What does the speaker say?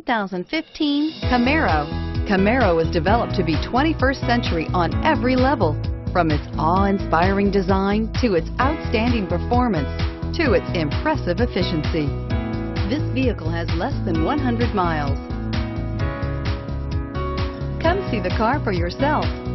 2015 Camaro. Camaro was developed to be 21st century on every level, from its awe-inspiring design to its outstanding performance to its impressive efficiency. This vehicle has less than 100 miles. Come see the car for yourself.